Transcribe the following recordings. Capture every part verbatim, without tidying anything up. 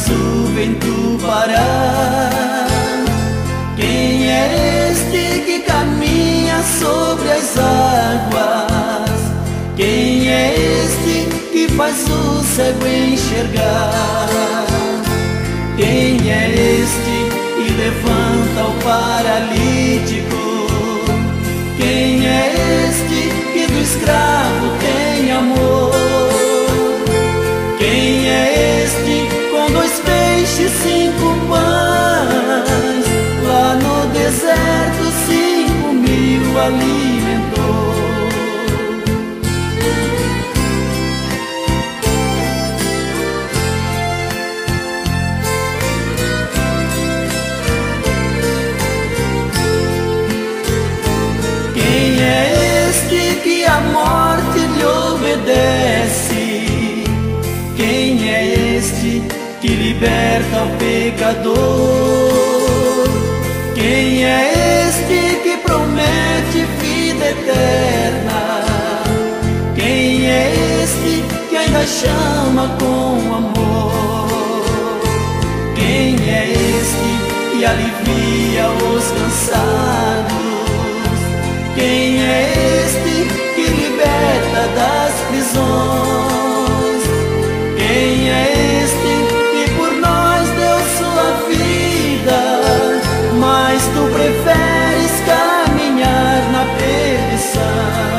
o vento parar. Quem é este que caminha sobre as águas? Quem é este que faz o cego enxergar? Quem é este que levanta o paralítico? Quem é este que do escravo tem amor? Quem é este com dois peixes, cinco pães? Lá no deserto cinco mil alimentou. Quem é este que a morte lhe obedece? Quem é este que liberta o pecador? Quem é este que promete vida eterna? Quem é este que ainda chama com amor? Quem é este que alivia os cansados? Quem é este que liberta das prisões? Quem é este que por nós deu sua vida, mas tu preferes caminhar na perdição?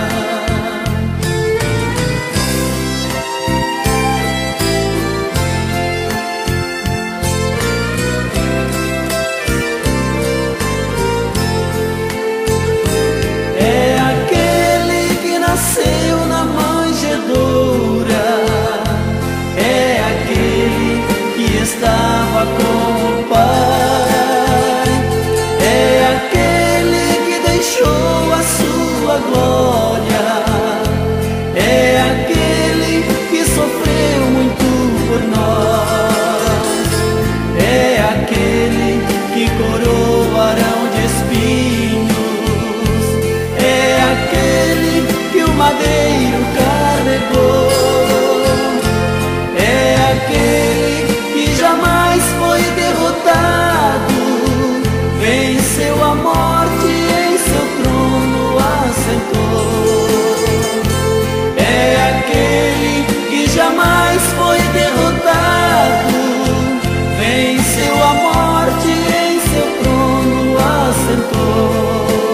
É aquele que nasceu na manjedoura, é aquele que estava com o Pai, é aquele que deixou a sua glória, é aquele que sofreu muito por nós, é aquele que coroarão de espinhos, é aquele que o madeiro carregou, é aquele que jamais foi derrotado, venceu a morte e em seu trono assentou. É aquele que jamais foi derrotado, venceu a morte e em seu trono assentou.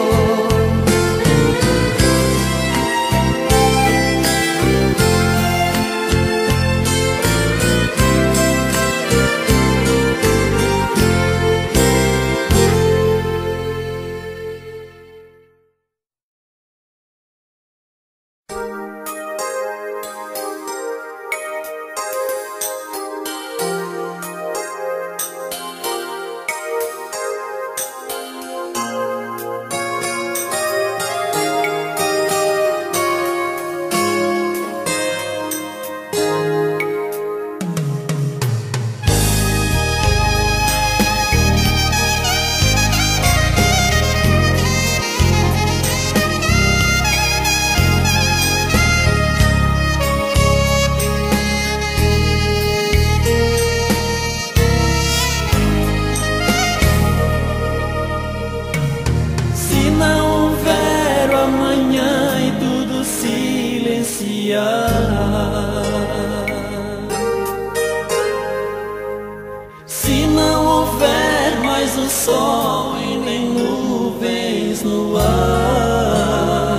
Se não houver mais o sol e nem nuvens no ar,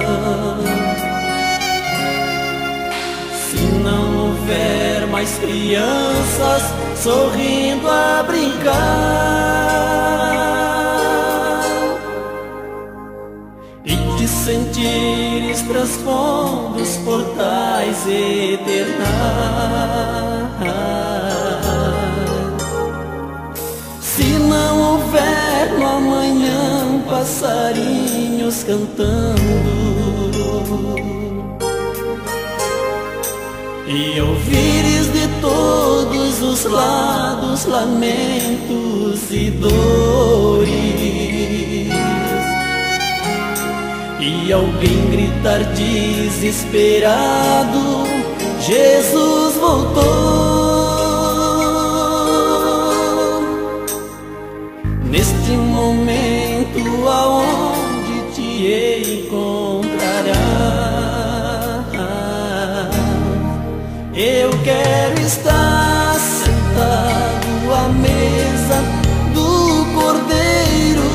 se não houver mais crianças sorrindo a brincar, e te sentires transpondo os portais eternais, se não houver no amanhã passarinhos cantando, e ouvires de todos os lados lamentos e dores, e alguém gritar desesperado: Jesus voltou. neste momento aonde te encontrará. Eu quero estar sentado à mesa do Cordeiro,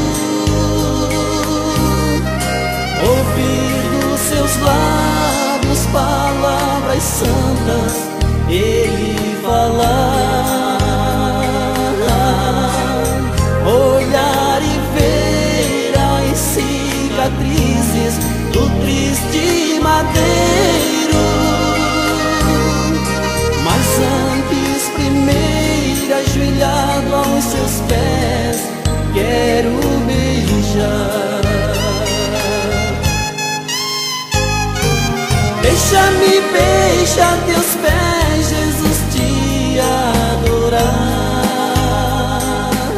ouvir dos seus lábios palavras santas, Ele falar, olhar e ver as cicatrizes do triste madeiro. Mas antes, primeiro ajoelhado aos seus pés, quero beijar. Deixa-me beijar teus pés, Jesus, te adorar.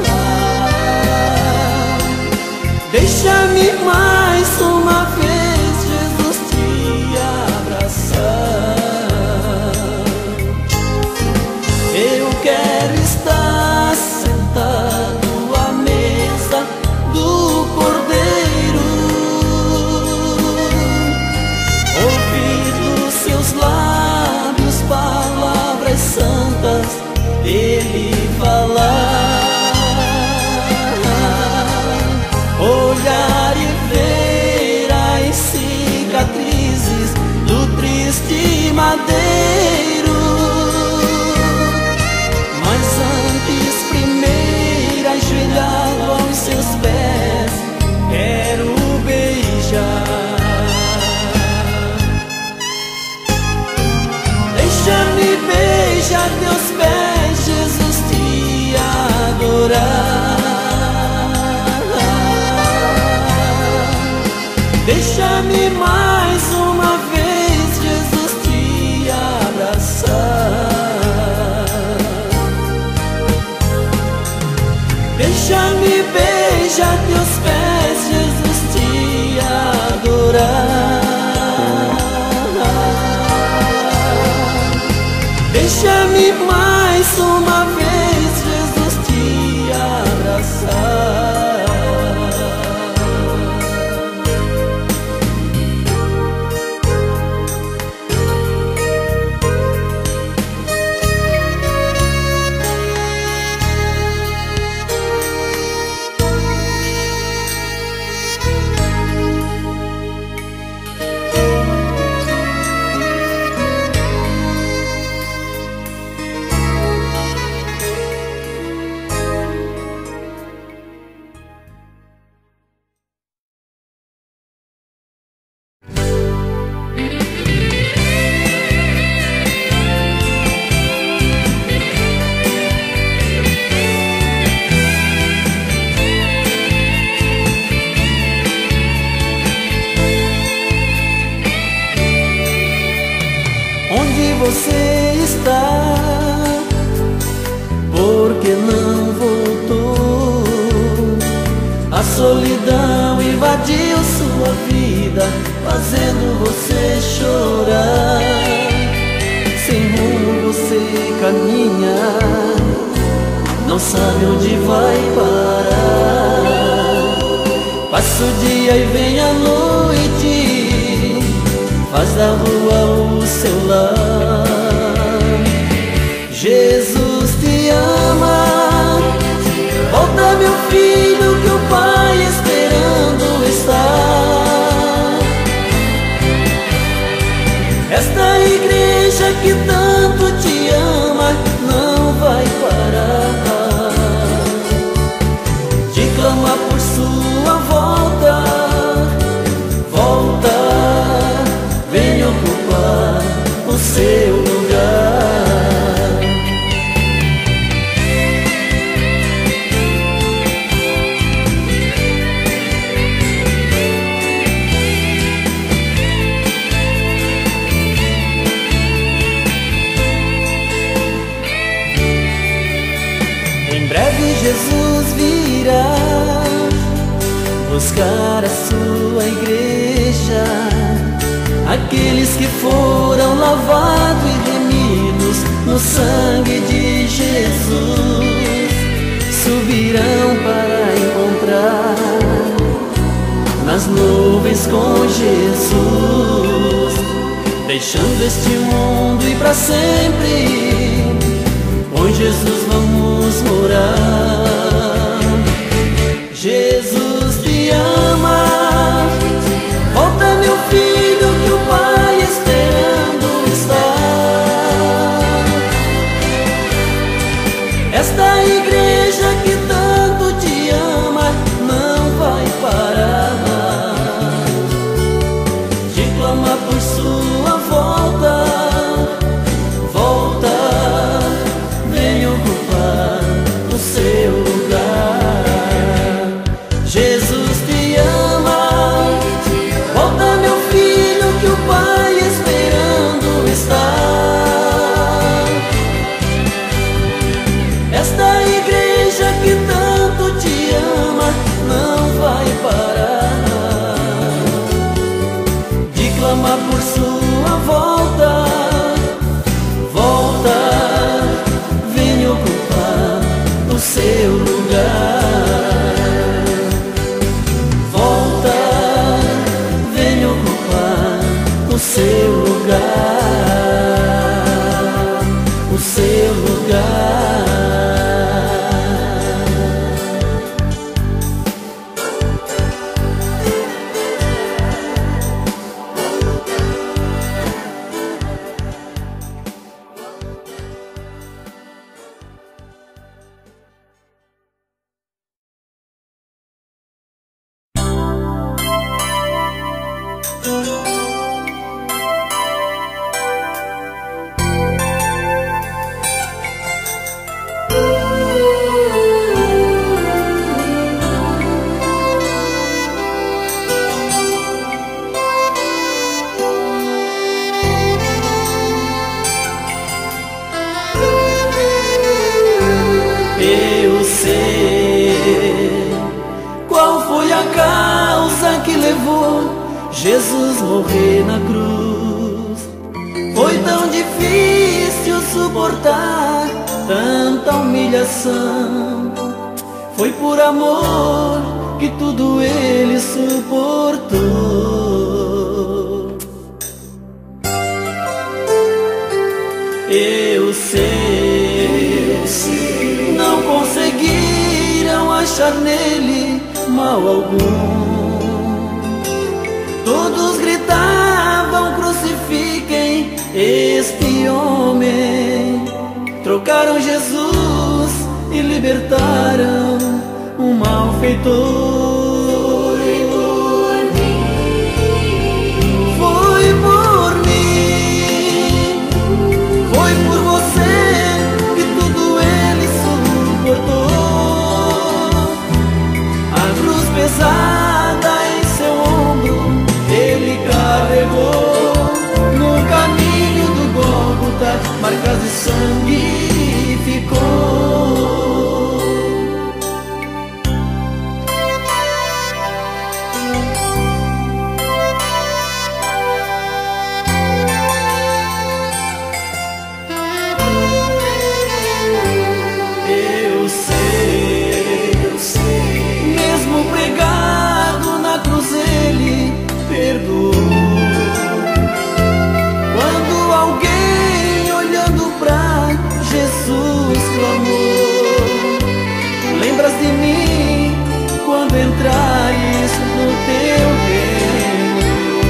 Deixa-me mais uma vez, Jesus, te abraçar. Eu quero estar sentado à mesa do Cordeiro, ouvir dos seus lábios palavras santas, Ele falar, olhar e ver as cicatrizes do triste madeiro. Mas antes, primeiro ajoelhado aos seus pés, quero beijar. Deixa-me beijar teus pés, Jesus, te adorar. Deixa-me mais uma vez, Jesus, te abraçar. Deixa-me beijar teus pés, Jesus, te adorar. Deixa-me mais uma vez, Jesus, te abraçar. Você está, porque não voltou? A solidão invadiu sua vida, fazendo você chorar. Sem rumo você caminha, não sabe onde vai parar. Passa o dia e vem a noite, faz da rua o seu lar. Jesus te ama, volta meu filho, que o Pai esperando está. Esta igreja que tanto te ama não vai parar de clamar por sua volta. Volta, venha ocupar o seu lugar. Em breve Jesus virá buscar a sua igreja, aqueles que foram lavados e remidos no sangue de Jesus, subirão para a nas nuvens com Jesus, deixando este mundo e para sempre com Jesus vamos morar. Jesus te ama, volta meu filho que o Pai esperando está. Esta igreja que tanto te ama não vai parar de clamar por sua volta. Volta, vem ocupar o seu lugar. Jesus te ama, volta meu filho que o Pai esperando está. Esta igreja que tanto te ama não vai parar de clamar por sua volta. Volta, vem ocupar o seu lugar. Volta, vem ocupar o seu lugar, o seu lugar. Eu sei qual foi a causa que levou Jesus morrer na cruz. Foi tão difícil suportar tanta humilhação. Foi por amor que tudo ele suportou. Eu sei, eu sei, não conseguiram achar nele mal algum. Todos gritavam: crucifiquem este homem. Trocaram Jesus e libertaram um malfeitor. Foi por mim, foi por você que tudo ele suportou. A cruz pesada em seu ombro ele carregou. No caminho do Gólgota marcas de sangue ficou. Eu sei, eu sei, mesmo pregado na cruz ele perdoou. Quando alguém olhando pra Jesus clamou: lembras de mim quando entrares no teu reino.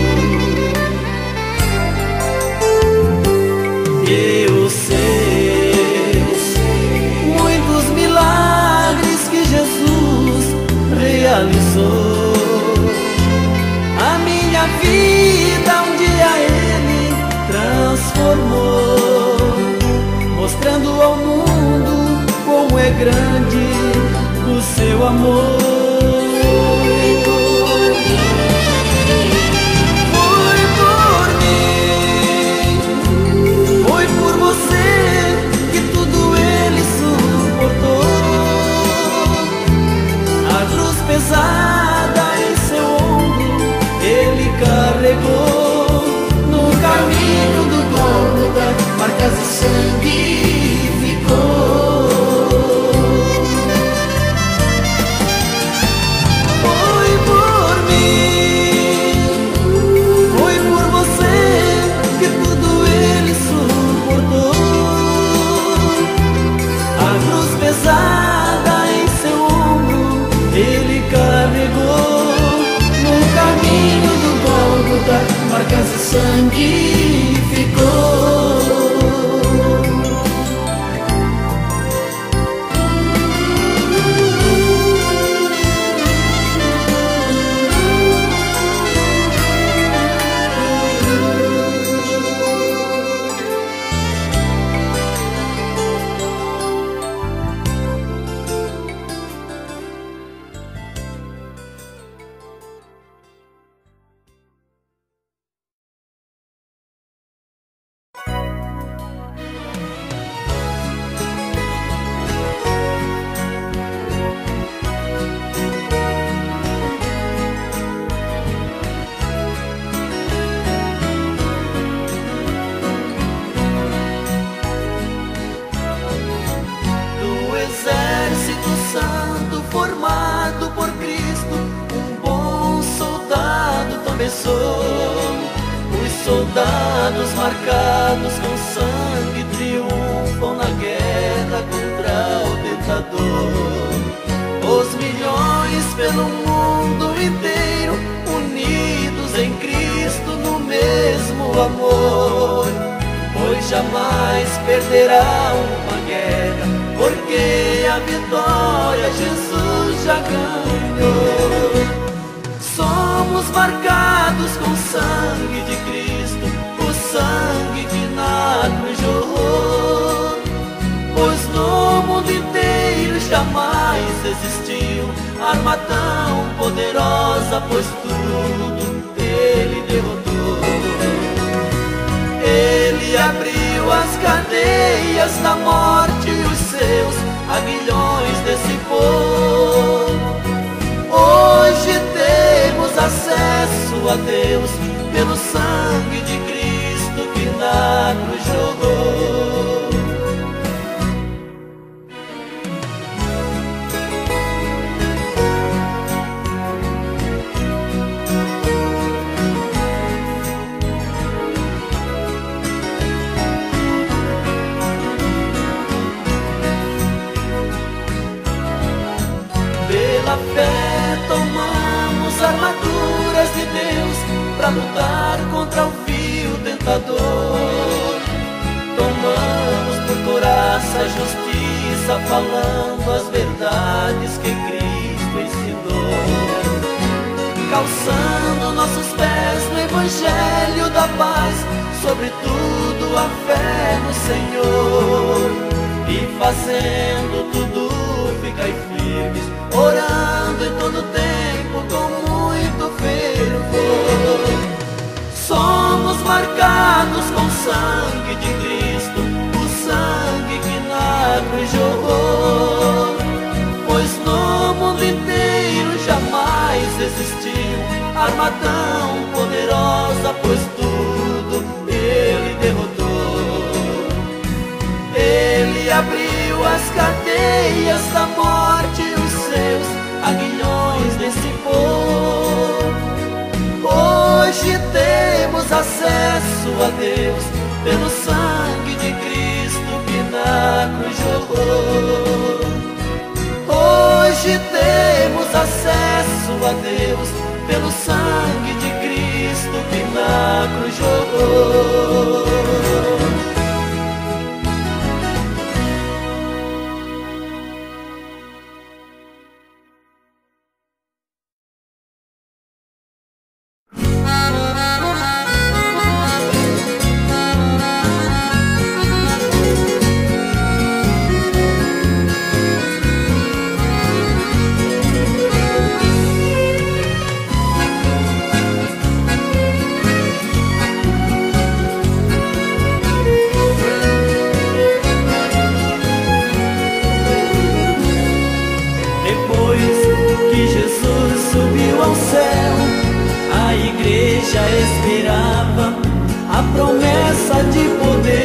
Eu sei, muitos milagres que Jesus realizou. A minha vida um dia ele transformou, mostrando ao mundo como é grande o seu amor. Foi por mim, foi por você que tudo ele suportou. A cruz pesada em seu ombro ele carregou. No caminho do Gólgota marcas de sangue ficou. sangue ficou. Os soldados marcados com sangue triunfam na guerra contra o tentador. Os milhões pelo mundo inteiro, unidos em Cristo no mesmo amor. Pois jamais perderá uma guerra, porque a vitória Jesus já ganhou. Somos marcados com o sangue de Cristo, o sangue que na cruz jorrou. Pois no mundo inteiro jamais existiu arma tão poderosa, pois tudo Ele derrotou. Ele abriu as cadeias da morte e os seus aguilhões dissipou. Hoje temos acesso a Deus pelo sangue de Cristo que na cruz jogou. Pela fé tomamos armaduras de Deus para lutar contra o vil tentador. Tomamos por coraça a justiça, falando as verdades que Cristo ensinou. Calçando nossos pés no Evangelho da paz, sobretudo a fé no Senhor. E fazendo tudo ficar firmes, orando em todo tempo com muito fervor. Somos marcados com o sangue de Cristo, o sangue que na cruz jorrou. Pois no mundo inteiro jamais existiu arma tão poderosa, pois tudo Ele derrotou. Ele abriu as cadeias da morte e os seus aguilhões dissipou. Hoje temos acesso a Deus pelo sangue de Cristo que na cruz jorrou. Hoje temos acesso a Deus pelo sangue de Cristo que na cruz jogou. Já esperava a promessa de poder,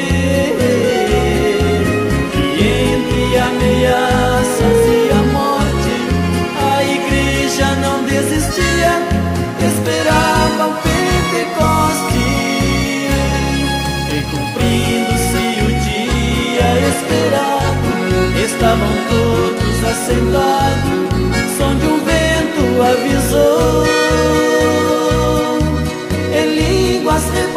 e entre ameaças e a morte a igreja não desistia, esperava o Pentecoste. E cumprindo-se o dia esperado, estavam todos assentados, som de um vento avisou. Línguas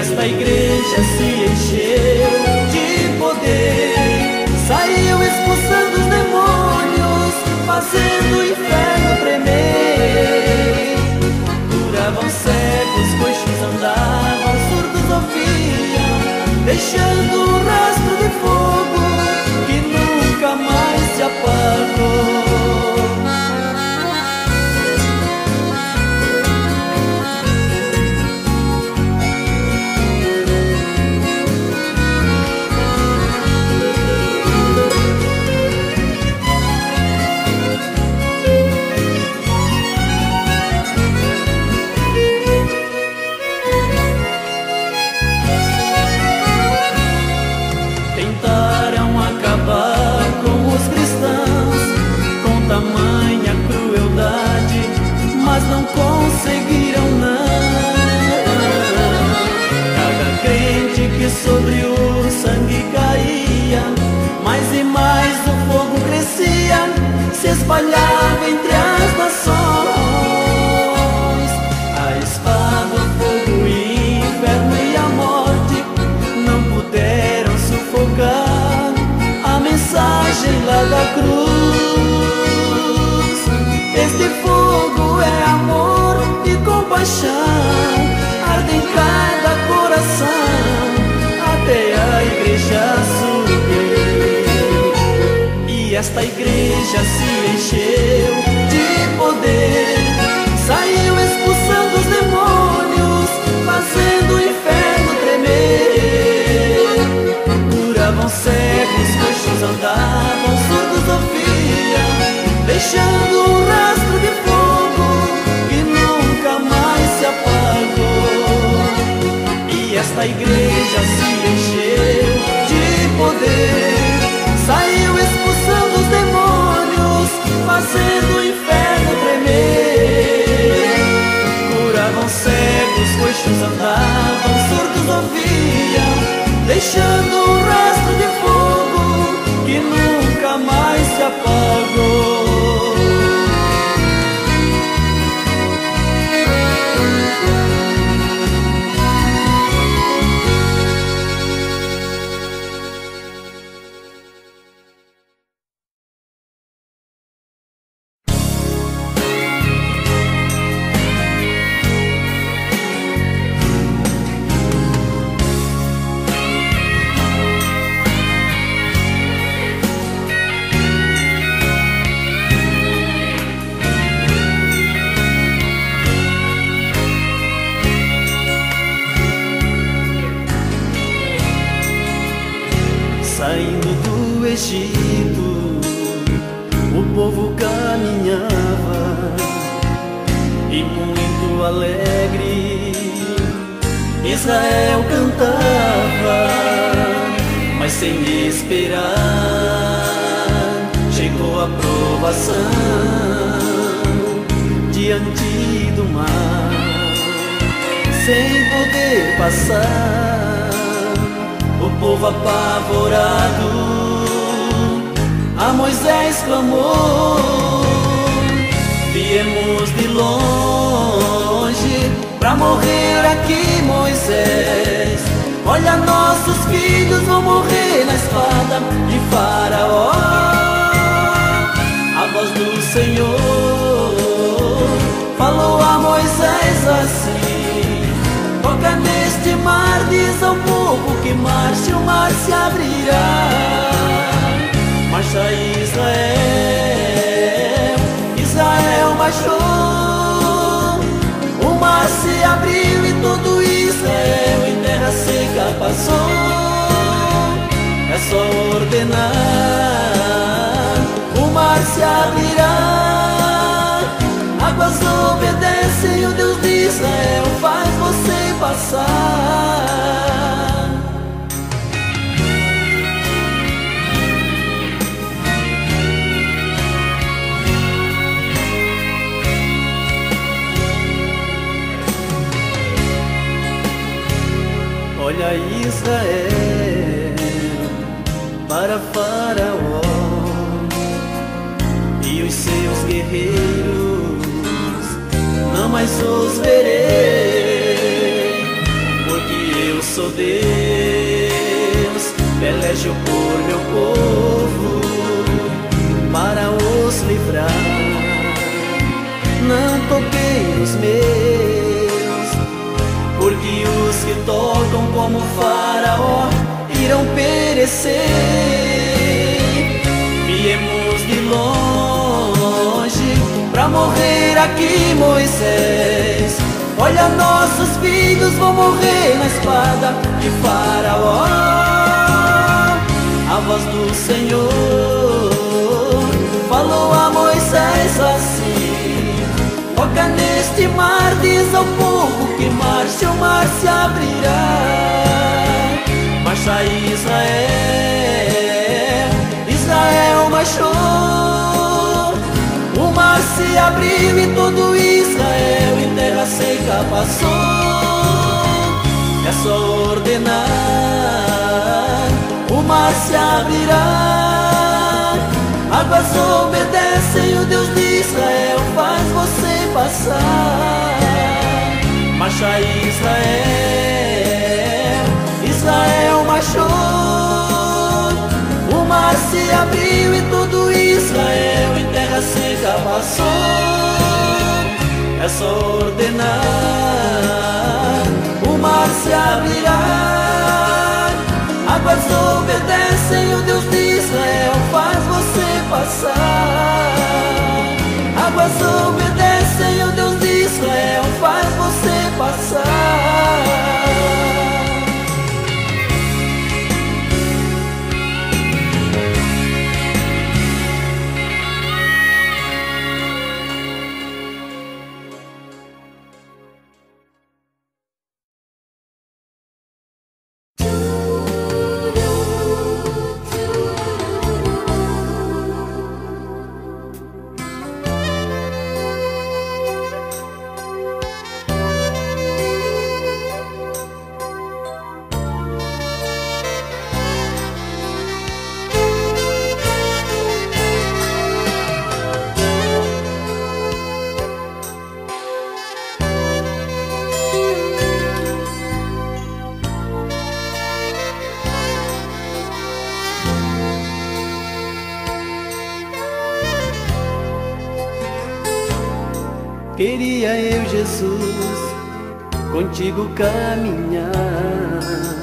esta igreja se encheu de poder, saiu expulsando os demônios, fazendo o inferno tremer. Curavam cegos, coxos andavam, surdos ouviam, deixando um rastro de fogo que nunca mais se apagou. Mas não conseguiram não. Cada crente que sobre o sangue caía, mais e mais o fogo crescia, se espalhava entre as nações. A espada, o fogo, o inferno e a morte não puderam sufocar a mensagem lá da cruz. Este fogo é amor e compaixão, arde em cada coração, até a igreja subir. E esta igreja se encheu de poder, saiu expulsando os demônios, fazendo o inferno tremer. Curavam cegos, coxos andavam, surdos ouviam, deixando um rastro de fogo que nunca mais se apagou. E esta igreja se encheu de poder, saiu expulsando os demônios, fazendo o inferno tremer. Curavam cegos, coxos andavam, surdos ouviam, deixando um rastro de fogo que nunca mais se apagou. Saindo do Egito, o povo caminhava e muito alegre Israel cantava, mas sem esperar chegou a provação diante do mar, sem poder passar. O povo apavorado a Moisés clamou: viemos de longe pra morrer aqui, Moisés. Olha, nossos filhos vão morrer na espada de Faraó. A voz do Senhor falou a Moisés assim: toca neste mar, diz ao povo que marche, o mar se abrirá. Marcha Israel, Israel marchou. O mar se abriu e todo Israel em terra seca passou. É só ordenar, o mar se abrirá. Águas obedecem, o Deus de Israel faz você passar. Olha Israel para Faraó e os seus guerreiros, não mais os verei, porque eu sou Deus, pelejo por meu povo para os livrar. Não toquei nos meus, porque os que tocam como Faraó irão perecer. Viemos de longe pra morrer aqui, Moisés. Olha, nossos filhos vão morrer na espada de Faraó. A voz do Senhor falou a Moisés assim: toca neste mar, diz ao povo que marche, o mar se abrirá. Marcha Israel, Israel marchou. O mar se abriu e todo Israel em terra seca passou. É só ordenar, o mar se abrirá. Águas obedecem, o Deus de Israel faz você passar. Marcha Israel, Israel marchou. O mar se abriu e todo Israel em terra seca passou. É só ordenar, o mar se abrirá. Águas obedecem, o Deus de Israel faz você passar. Águas obedecem, o Deus de Israel faz você passar. Queria eu, Jesus, contigo caminhar,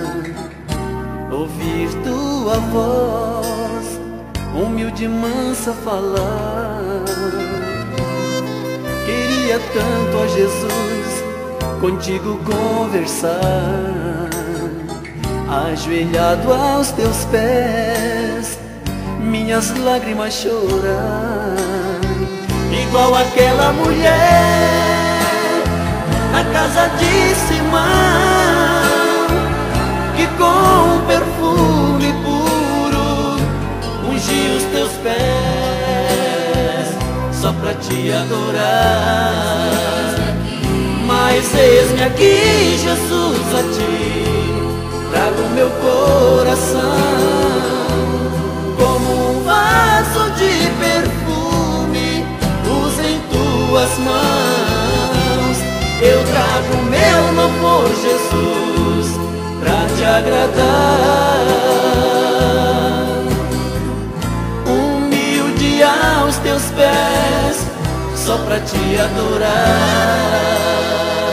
ouvir tua voz, humilde e mansa falar. Queria tanto, ó Jesus, contigo conversar, ajoelhado aos teus pés, minhas lágrimas chorar. Igual aquela mulher na casa de Simão, que com perfume puro ungiu os teus pés, só pra te adorar. Mas eis-me aqui, Jesus, a ti trago meu coração, como um vaso de perfume em tuas mãos. Eu trago o meu louvor, Jesus, pra te agradar. Humilde aos teus pés, só pra te adorar.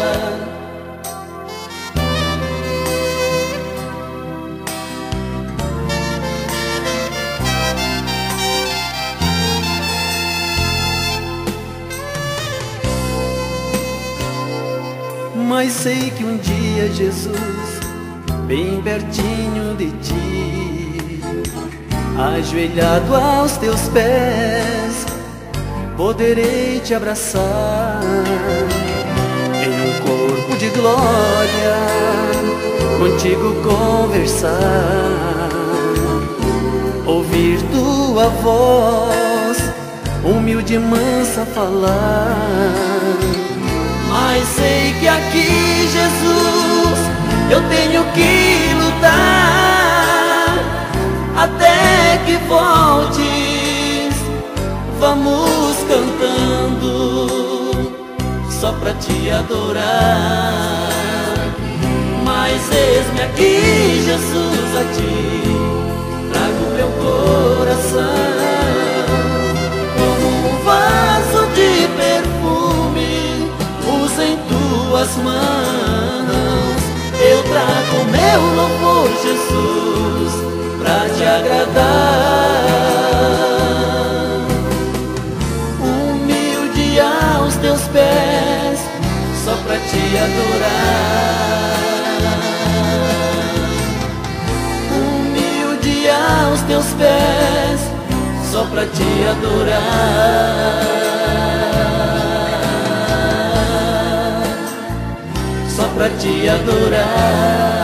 Mas sei que um dia, Jesus, bem pertinho de ti, ajoelhado aos teus pés, poderei te abraçar em um corpo de glória, contigo conversar, ouvir tua voz, humilde e mansa falar. Mas sei que aqui, Jesus, eu tenho que lutar até que voltes. Vamos cantando só pra te adorar. Mas Pois eis-me aqui, Jesus, a ti trago meu coração, como um vaso de perfume usa em tuas mãos. Eu trago meu louvor, Jesus, pra te agradar, humilde aos teus pés, só pra te adorar. Humilde aos teus pés, só pra te adorar. Só pra te adorar.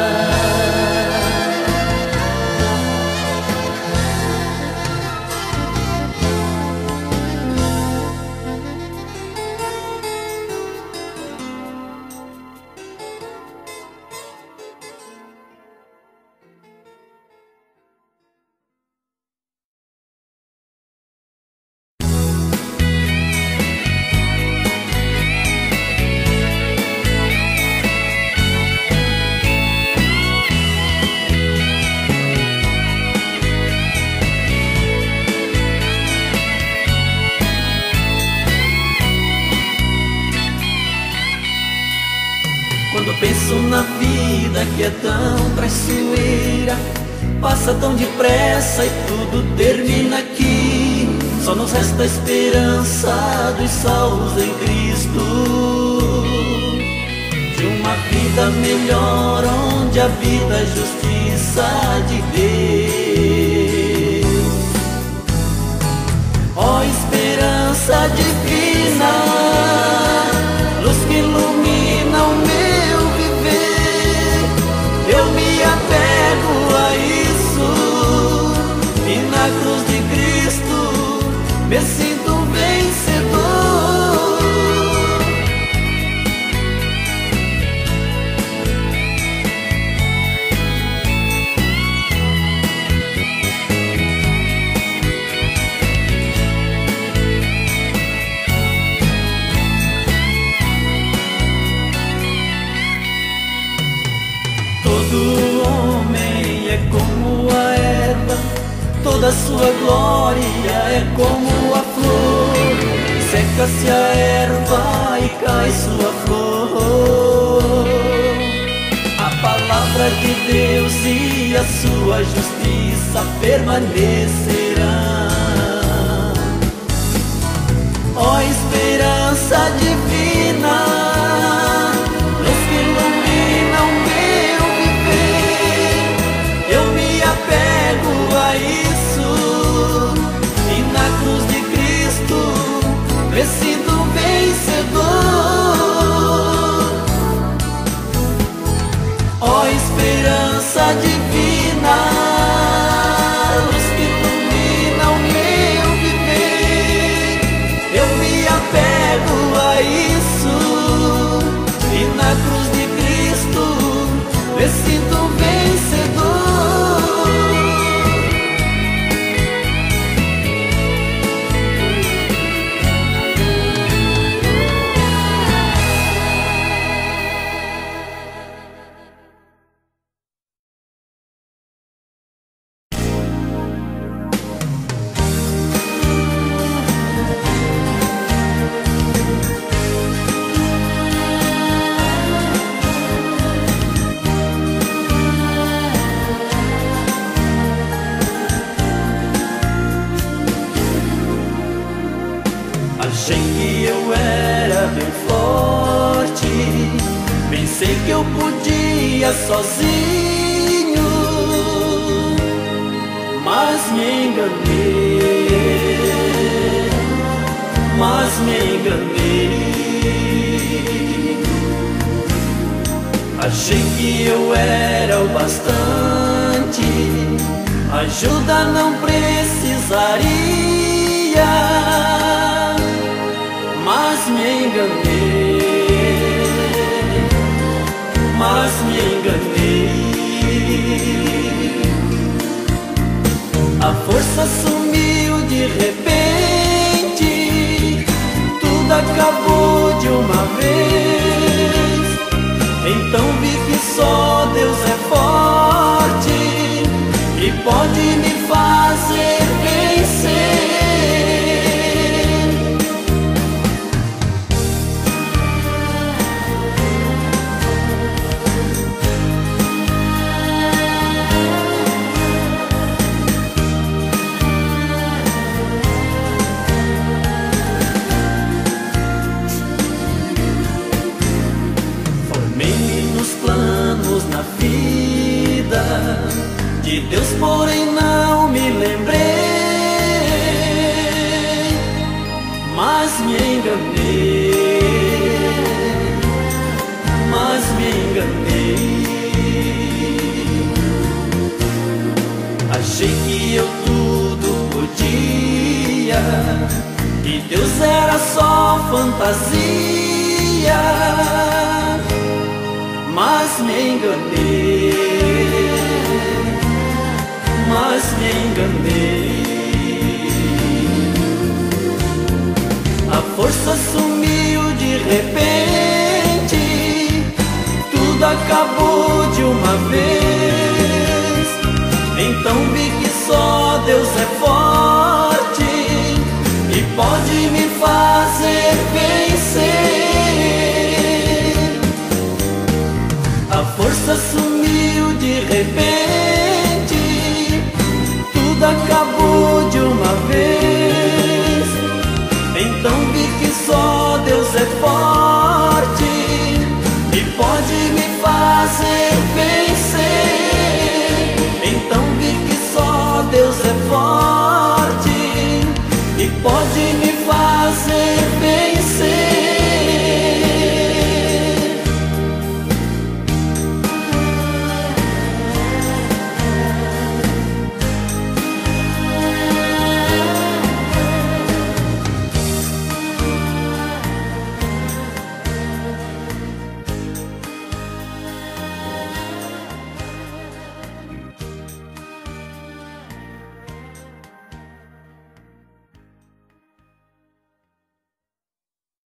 Quando penso na vida que é tão traiçoeira, passa tão depressa e tudo termina aqui. Só nos resta a esperança dos salvos em Cristo, de uma vida melhor, onde a vida é justiça de Deus. Ó esperança divina, luz que ilumina o meu, eu me apego a isso, e na cruz de Cristo me sinto um vencedor. Todo homem é como a erva, toda sua glória é como a flor. Seca-se a erva e cai sua flor. A palavra de Deus e a sua justiça permanecerão. Ó esperança divina, luz que ilumina o meu viver, eu me apego a isso, e na cruz de Cristo me sinto um vencedor. Ó esperança divina, luz que ilumina o meu viver, eu me apego a isso, e na cruz de Cristo me sinto um vencedor. Achei que eu era bem forte, pensei que eu podia sozinho, mas me enganei, mas me enganei. Achei que eu era o bastante, ajuda não precisaria, mas me enganei, mas me enganei. A força sumiu de repente, tudo acabou de uma vez. Então vi que só Deus é forte e pode me fazer vencer. Na vida de Deus, porém não me lembrei, mas me enganei, mas me enganei. Achei que eu tudo podia, que Deus era só fantasia, mas me enganei, mas me enganei. A força sumiu de repente, tudo acabou de uma vez. Então vi que só Deus é forte e pode me fazer vencer. A força sumiu de repente, tudo acabou de uma vez. Então vi que só Deus é forte